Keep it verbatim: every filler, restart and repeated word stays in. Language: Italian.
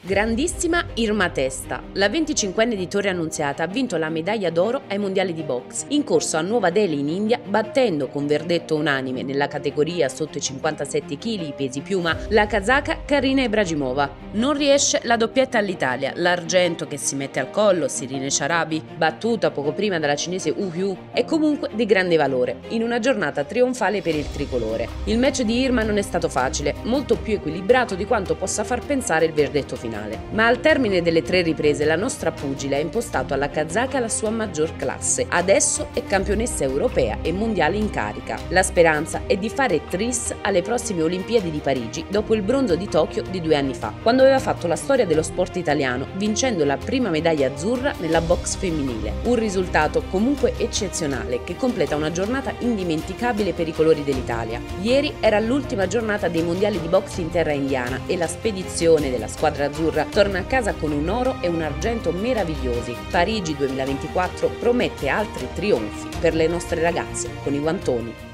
Grandissima Irma Testa, la venticinquenne di Torre Annunziata ha vinto la medaglia d'oro ai mondiali di boxe in corso a Nuova Delhi in India, battendo con verdetto unanime nella categoria sotto i cinquantasette chili pesi piuma la kazaka Karina Ibragimova. Non riesce la doppietta all'Italia, l'argento che si mette al collo Sirine Charabi, battuta poco prima dalla cinese Hu Yu, è comunque di grande valore in una giornata trionfale per il tricolore. Il match di Irma non è stato facile, molto più equilibrato di quanto possa far pensare il verdetto finale. Ma al termine delle tre riprese la nostra pugile ha impostato alla kazaka la sua maggior classe. Adesso è campionessa europea e mondiale in carica. La speranza è di fare tris alle prossime Olimpiadi di Parigi dopo il bronzo di Tokyo di due anni fa, quando aveva fatto la storia dello sport italiano vincendo la prima medaglia azzurra nella box femminile. Un risultato comunque eccezionale che completa una giornata indimenticabile per i colori dell'Italia. Ieri era l'ultima giornata dei mondiali di box in terra indiana e la spedizione della squadra azzurra torna a casa con un oro e un argento meravigliosi. Parigi duemilaventiquattro promette altri trionfi per le nostre ragazze con i guantoni.